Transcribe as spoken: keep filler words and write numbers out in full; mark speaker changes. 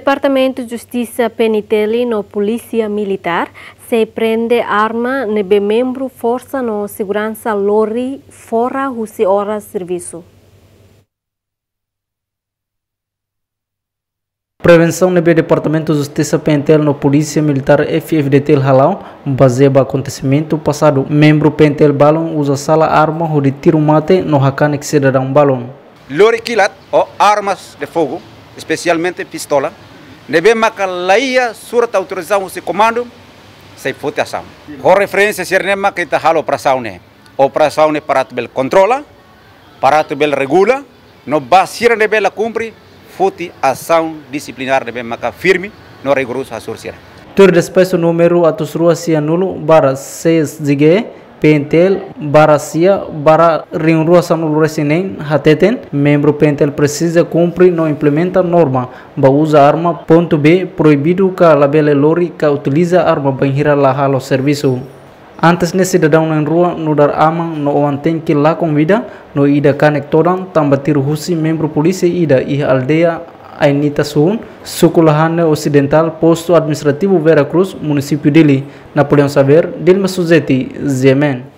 Speaker 1: Departamento de Justiça Peniteli no Polícia Militar se prende arma nebe membro força no segurança lori fora husi horas serviço.
Speaker 2: Prevenção nebe Departamento de Justiça Pentel no Polícia Militar F F D T Halau, baseado acontecimento passado. Membro Pentel Balon usa sala arma de tiro mate no hakan que cidadão Balon.
Speaker 3: Lori kilat ou armas de fogo, especialmente pistola, nebe macalaia surat autorização se comando, se fote ação. Com referência se nema que está halo operação ne, operação ne para tu bel controla, para tu bel regula, no basira nebe la cumpre. Fote ação disciplinar de maca firme no rigoroso a surcira.
Speaker 2: Tur despeço número atus rua sia nulo bara seis zige pentel bara sia bara ring rua sanul resinen hateten membro pentel precisa cumprir no implementa norma ba usa arma ponto B proibido ka labele lori ka utiliza arma banhira la halo serviço. Antes nesse cidadão na rua no dar amang no ontem que lá convida no ida conectoran tambatir husi membro polícia ida e aldeia Ainita Sun, Sukulahane Ocidental, posto administrativo Vera Cruz, município dele. Napoleão Saber, Dilma Suzeti, Zemen.